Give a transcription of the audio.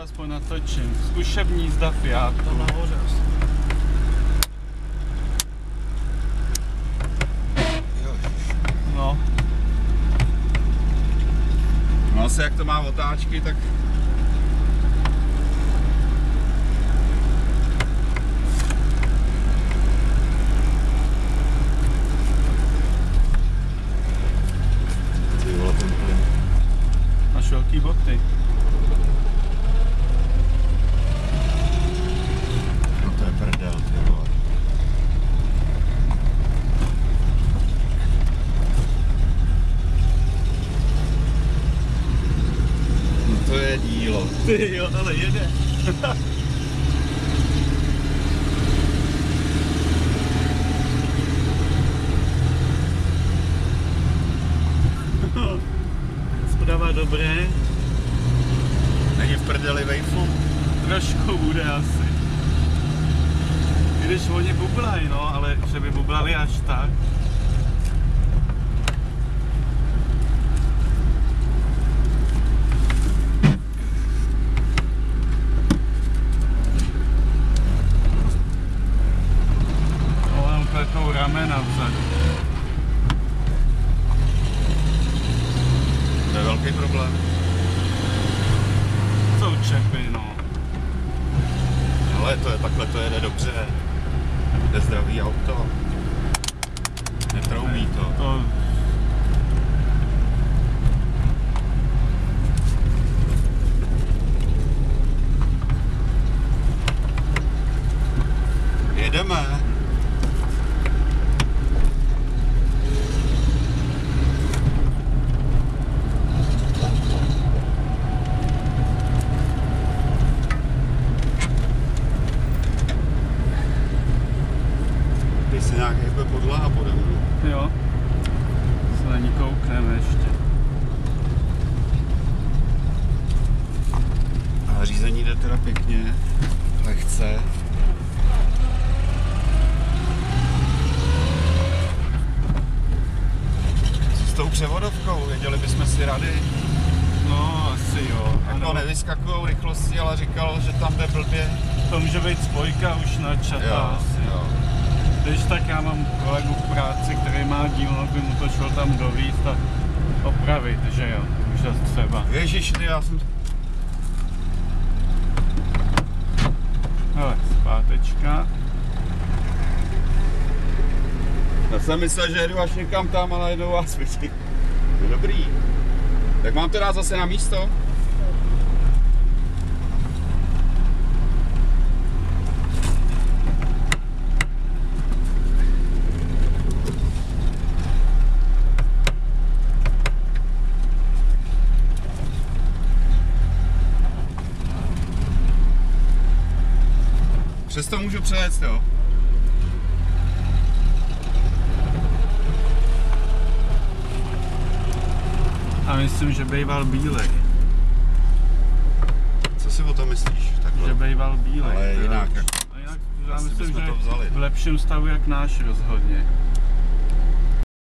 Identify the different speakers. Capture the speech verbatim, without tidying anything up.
Speaker 1: aspoň natočím. Zkušební jízda Fiatu.
Speaker 2: Tam nahoře asi.
Speaker 1: No.
Speaker 3: No asi jak to má otáčky, tak... Ty vole, ten plyn.
Speaker 1: Máš velký boty.
Speaker 3: No to je prdel, ty vole. No to je dílo.
Speaker 1: Ty jo, ale jede. Zprava dobré.
Speaker 3: Není v prdeli vejfu?
Speaker 1: Trošku bude asi. Když oni bublají, no, ale že by bublali až tak. No, jenom kletou ramena vzadu.
Speaker 3: To je velký problém.
Speaker 1: Jsou čepy, no.
Speaker 3: Ale to je, takhle to jede dobře. Jde zdravý auto. Netroubí to.
Speaker 1: To...
Speaker 3: Jedeme. Když se nějak hejbe podlaha pode mnou.
Speaker 1: Jo. Se na ní koukneme ještě.
Speaker 3: A řízení jde teda pěkně. Lehce. S tou převodovkou věděli bychom si rady.
Speaker 1: No, asi jo.
Speaker 3: Jako nevyskakujou rychlosti, ale říkal, že tam jde blbě.
Speaker 1: To může být spojka už načatá asi.
Speaker 3: jo.
Speaker 1: Když tak já mám kolegu v práci, který má dílnu, by mu to šel tam dovízt a opravit, že jo, už zase třeba.
Speaker 3: Ježiš, ty, já jsem...
Speaker 1: Hele, zpátečka.
Speaker 3: Já jsem myslel, že jedu až někam tam, ale jednou vás vidím. No dobrý. Tak mám to dát zase na místo? Přesto můžu přejet, jo?
Speaker 1: A myslím, že bejval bílej.
Speaker 3: Co si o tom myslíš? Takhle.
Speaker 1: Že bejval bílej.
Speaker 3: Ale
Speaker 1: jo.
Speaker 3: jinak, jako,
Speaker 1: A jinak já
Speaker 3: asi
Speaker 1: myslím,
Speaker 3: bychom
Speaker 1: že
Speaker 3: to vzali.
Speaker 1: v lepším stavu jak náš rozhodně.